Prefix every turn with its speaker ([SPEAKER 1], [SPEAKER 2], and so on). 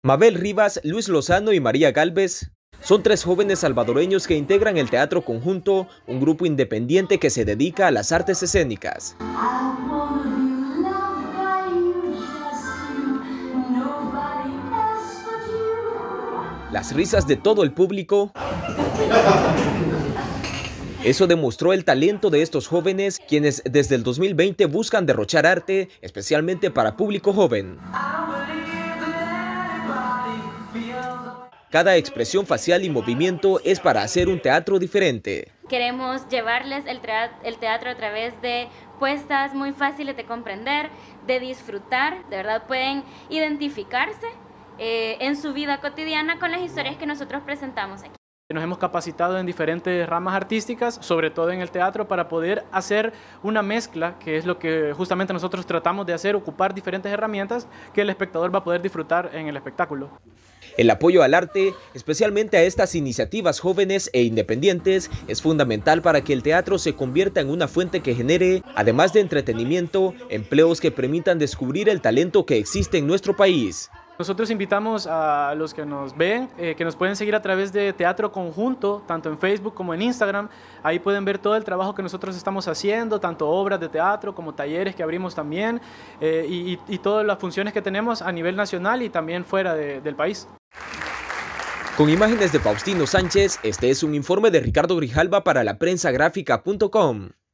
[SPEAKER 1] Mabel Rivas, Luis Lozano y María Gálvez son tres jóvenes salvadoreños que integran el Teatro Conjunto, un grupo independiente que se dedica a las artes escénicas. Las risas de todo el público. Eso demostró el talento de estos jóvenes, quienes desde el 2020 buscan derrochar arte, especialmente para público joven. Cada expresión facial y movimiento es para hacer un teatro diferente.
[SPEAKER 2] Queremos llevarles el teatro a través de puestas muy fáciles de comprender, de disfrutar. De verdad pueden identificarse en su vida cotidiana con las historias que nosotros presentamos aquí.
[SPEAKER 3] Nos hemos capacitado en diferentes ramas artísticas, sobre todo en el teatro, para poder hacer una mezcla, que es lo que justamente nosotros tratamos de hacer, ocupar diferentes herramientas que el espectador va a poder disfrutar en el espectáculo.
[SPEAKER 1] El apoyo al arte, especialmente a estas iniciativas jóvenes e independientes, es fundamental para que el teatro se convierta en una fuente que genere, además de entretenimiento, empleos que permitan descubrir el talento que existe en nuestro país.
[SPEAKER 3] Nosotros invitamos a los que nos ven, que nos pueden seguir a través de Teatro Conjunto, tanto en Facebook como en Instagram. Ahí pueden ver todo el trabajo que nosotros estamos haciendo, tanto obras de teatro como talleres que abrimos también, y todas las funciones que tenemos a nivel nacional y también fuera del país.
[SPEAKER 1] Con imágenes de Faustino Sánchez, este es un informe de Ricardo Grijalva para laprensagráfica.com.